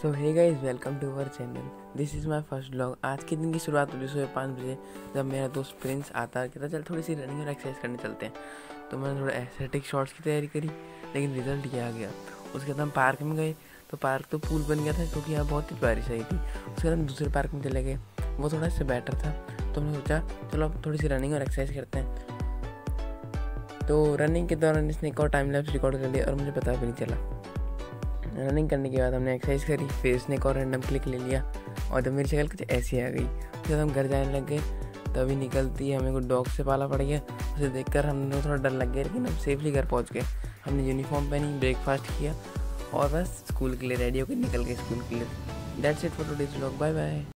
So hey guys, welcome to our channel. This is my first blog. आज के दिन की शुरुआत हुई सुबह 5 बजे, जब मेरा दोस्त प्रिंस आता कहता चल थोड़ी सी रनिंग और एक्सरसाइज करने चलते हैं। तो मैंने थोड़ा एस्थेटिक शॉट्स की तैयारी करी, लेकिन रिजल्ट ये आ गया। उसके बाद हम पार्क में गए, तो पार्क तो पूल बन गया था क्योंकि यहाँ बहुत ही बारिश आई थी। उसके बाद हम दूसरे पार्क में चले गए, वो थोड़ा सा बेटर था। तो हमने सोचा चलो अब थोड़ी सी रनिंग और एक्सरसाइज करते हैं। तो रनिंग के दौरान इसने एक और टाइम लैप्स रिकॉर्ड कर लिया और मुझे पता भी नहीं चला। रनिंग करने के बाद हमने एक्सरसाइज करी, फिर इसने एक और रैंडम क्लिक ले लिया और जब मेरी शक्ल कुछ ऐसी आ गई, फिर हम घर जाने लग गए। तभी निकलती हमें कुछ डॉग से पाला पड़ गया। उसे देखकर हमें थोड़ा डर लग गया, लेकिन हम सेफली घर पहुंच गए। हमने यूनिफॉर्म पहनी, ब्रेकफास्ट किया और बस स्कूल के लिए रेडी होकर निकल गए स्कूल के लिए। That's it for today's vlog. Bye bye.